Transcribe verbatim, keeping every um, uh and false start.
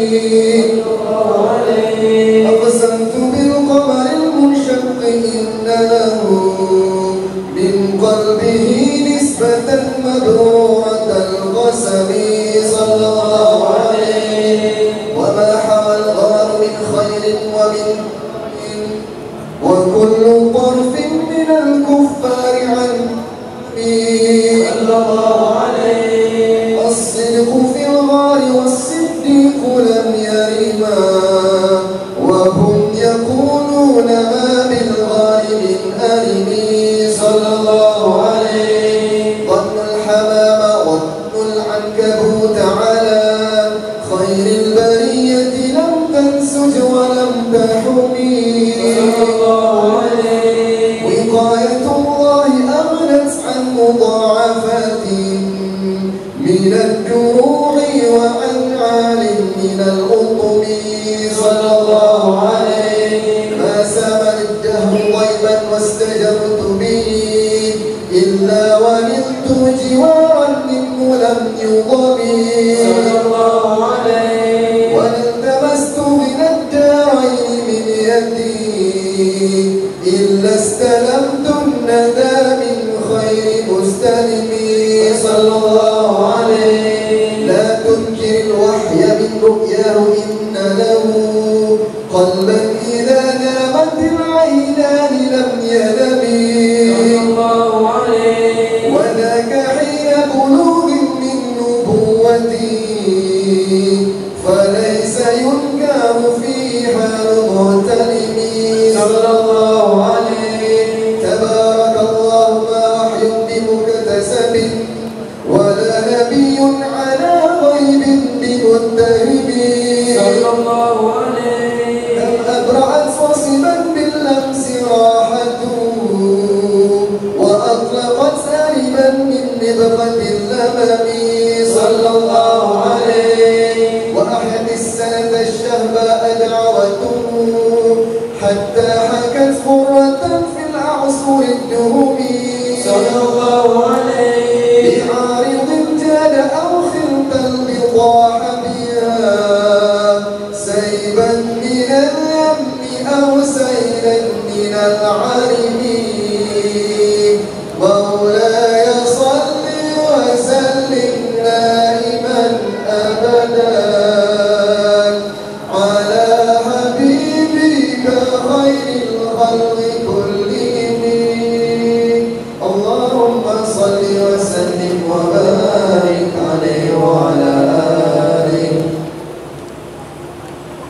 أقسمت بالقمر المنشق إن له من قلبه نسبة مبرورة القسم صلى الله عليه. وما حوى الغار من خير ومن وكل طرف من الكفار عنه صلى الله عليه. الصدق في الغار والصديق لم يرما وهم يقولون ما بالغار من أرم صلى الله عليه. ظن الحمام ظن العنكبوت على خير البرية لم تنسج ولم تحمي صلى الله عليه. وقاية الله أغنت عن مضاعفات من الجروح وعن عال من الأطم صلى الله عليه. ما سمى الدهر ضيبا واستجرت به إلا ونلت جوارا منه لم يضمي صلى الله عليه. والتمست من الدارين من يدي إلا استلمت الندى من خير مستلم صلى الله عليه. لا تنكر الوحي من رؤياه إن له قلبا إذا نامت العينان لم ينم صلى الله عليه. وذاك حين بلوغ من نبوتي فليس ينكر فيها المغتنم صلى الله عليه. تبارك الله ما وحي بمكتسب ولا نبي على غيب بمتهم صلى الله عليه. لم أبرأت وصبا باللمس راحته وأطلقت سالبا من نبقة اللمم صلى الله عليه. وأحيت السنة الشهباء دعوته حتى حكت مرة في الأعصر الدهم صلى الله عليه. بعارض جاد أو خلت البضاع بها سيبا من اليم أو سيلا من العرم. مولاي صل وسلم دائما أبدا على حبيبك خير الخلق